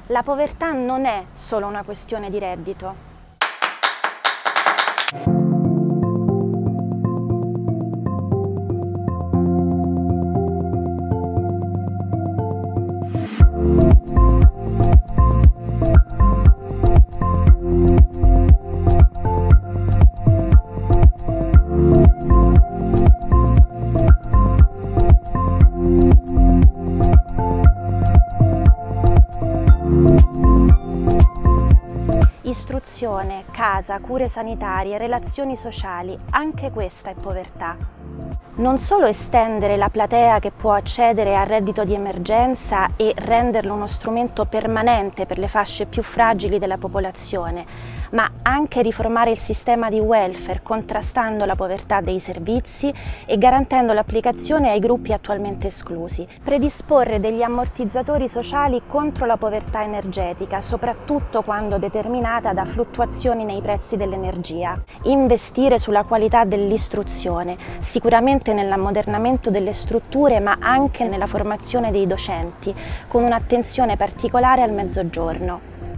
La povertà non è solo una questione di reddito. Istruzione, casa, cure sanitarie, relazioni sociali, anche questa è povertà. Non solo estendere la platea che può accedere al reddito di emergenza e renderlo uno strumento permanente per le fasce più fragili della popolazione, ma anche riformare il sistema di welfare contrastando la povertà dei servizi e garantendo l'applicazione ai gruppi attualmente esclusi. Predisporre degli ammortizzatori sociali contro la povertà energetica, soprattutto quando determinata da fluttuazioni nei prezzi dell'energia. Investire sulla qualità dell'istruzione, sicuramente nell'ammodernamento delle strutture, ma anche nella formazione dei docenti, con un'attenzione particolare al mezzogiorno.